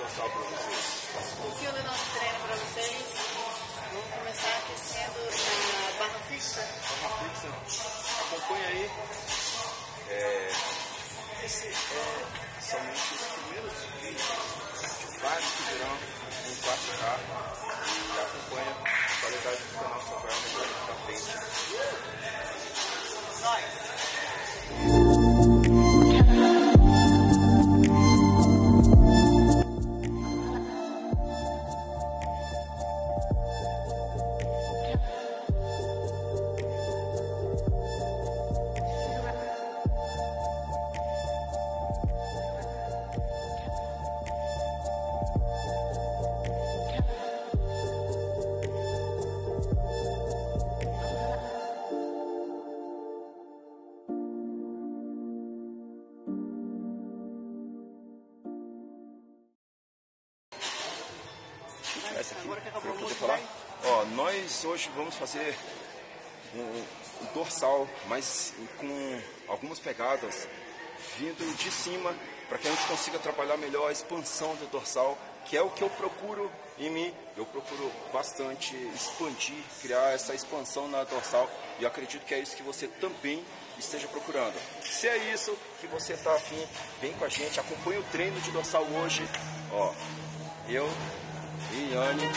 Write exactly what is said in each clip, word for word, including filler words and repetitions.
dorsal para vocês? Um pouquinho do nosso treino para vocês. Vamos começar aquecendo na barra fixa. Barra fixa. Acompanha aí. É, esse é somente os primeiros vídeos de vários que virão em quatro K. E acompanha a qualidade do canal, só vai melhorar para frente. Nós. Essa aqui, para eu poder falar. Ó, nós hoje vamos fazer um, um dorsal, mas com algumas pegadas vindo de cima, para que a gente consiga trabalhar melhor a expansão do dorsal, que é o que eu procuro em mim. Eu procuro bastante expandir, criar essa expansão na dorsal, e eu acredito que é isso que você também esteja procurando. Se é isso que você está afim, vem com a gente, acompanhe o treino de dorsal hoje. Ó, eu e Yane.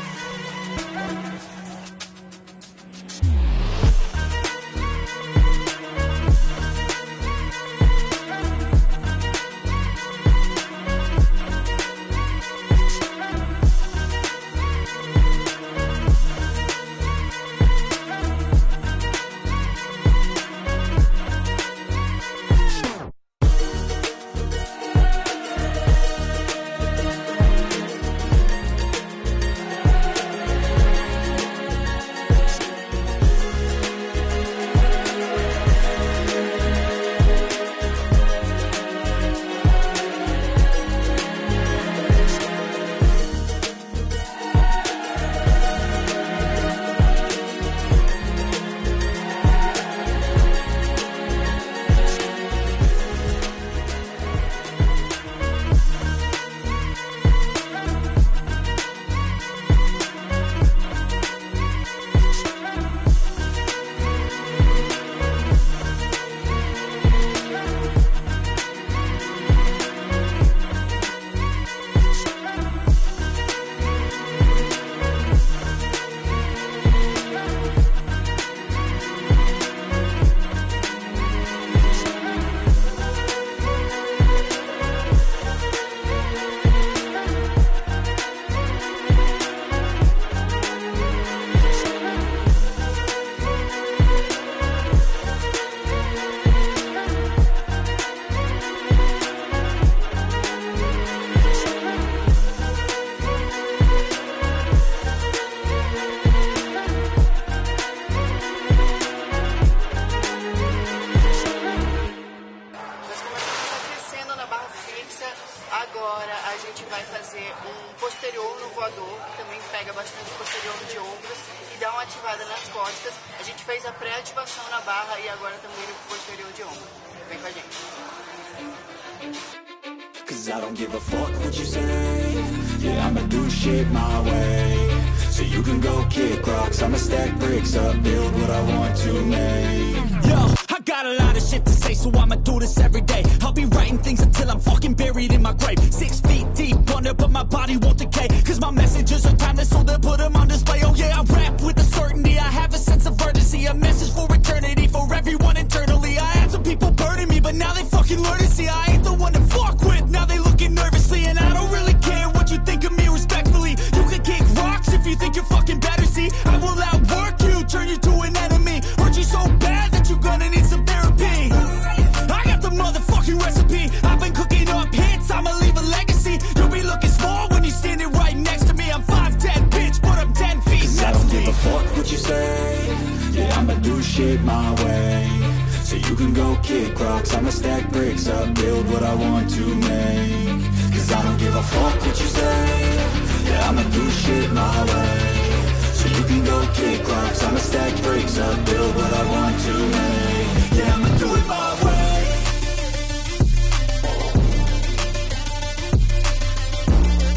Agora a gente vai fazer um posterior no voador, que também pega bastante posterior de ombros e dá uma ativada nas costas. A gente fez a pré-ativação na barra e agora também no posterior de ombro. Vem com a gente. Cause I don't give a fuck what you say. Yeah, I'ma do shit my way. So you can go kick rocks, I'ma stack bricks up, build what I want to make. Yo, I got a lot of shit to say, so I'ma do this every day. I'll be writing things until I'm fucking buried in my grave. Six feet deep under, but my body won't decay. Cause my messages are timeless, so they'll put them on display. Oh yeah, I rap with a certainty, I have a sense of urgency. A message for eternity, for everyone internally. I had some people burning me, but now they fucking learn to see I ain't the one to fuck with. Now they looking nervously, and I don't really care what you think of me respectfully. You can kick rocks if you think you're fucking better, see. I will outwork you, turn you to an enemy. Hurt you so bad that you're gonna need some therapy. I got the motherfucking recipe. I've been cooking up hits, I'ma leave a legacy. You'll be looking small when you're standing right next to me. I'm five ten, bitch, but I'm ten feet. Cause I don't give a fuck what you say. Yeah, I'ma do shit my way. So you can go kick rocks, I'ma stack bricks up, build what I want to make. Cause I don't give a fuck what you say. Yeah, I'ma do shit my way. So you can go kick rocks, I'ma stack bricks up, build what I want to make. Yeah, I'ma do it my way.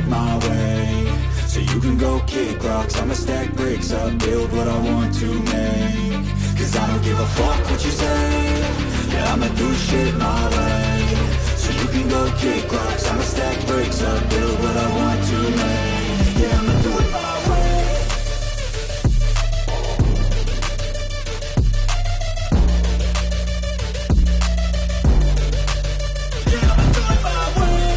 my way. So you can go kick rocks, I'ma stack bricks up, build what I want to make. Cause I don't give a fuck what you say, yeah, I'ma do shit my way. So you can go kick rocks, I'ma stack bricks up, build what I want to make. Yeah, I'ma do it my way. Yeah, I'ma do it my way.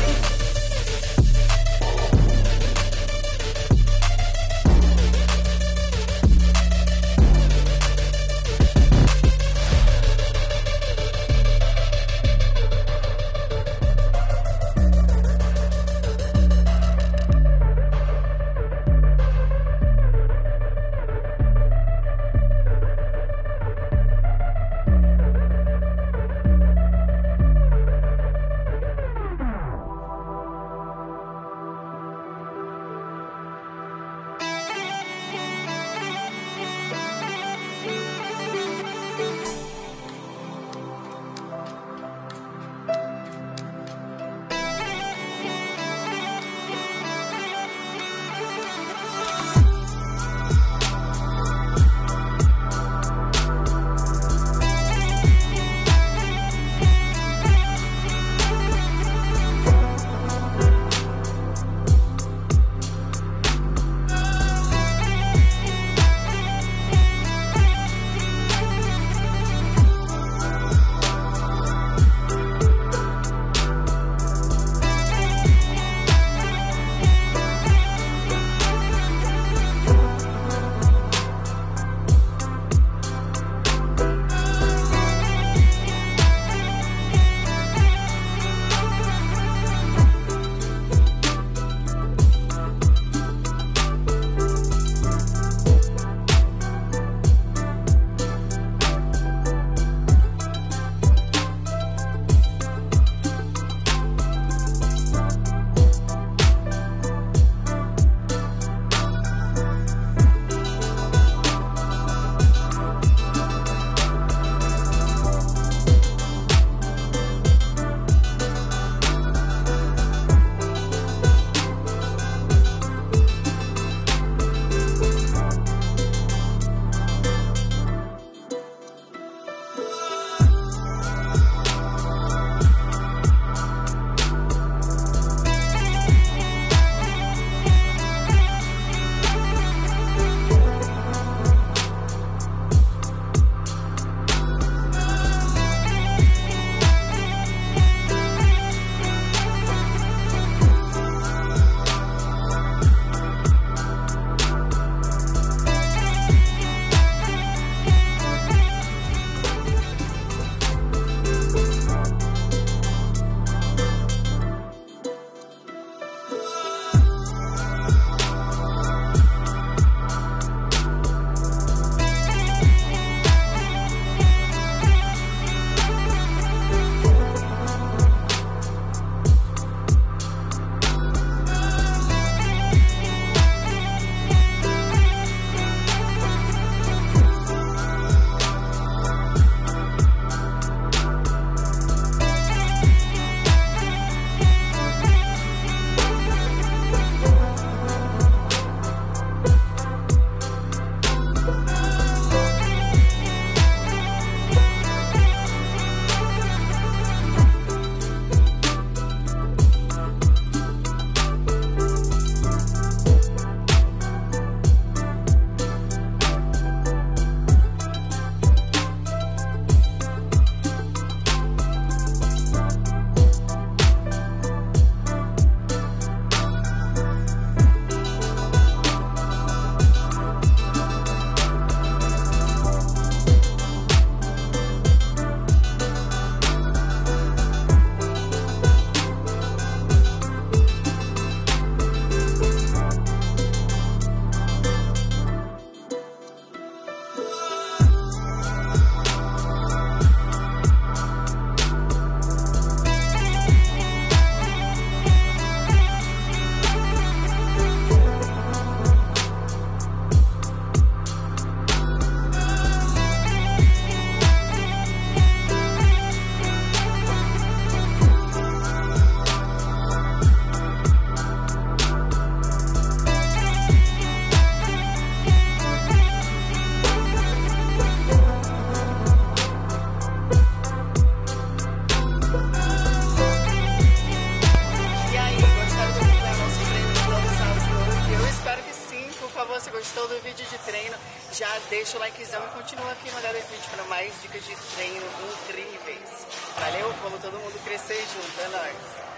você gostou do vídeo de treino, já deixa o likezão e continua aqui no Ganhar Definição para mais dicas de treino incríveis. Valeu, vamos todo mundo crescer junto, é nóis!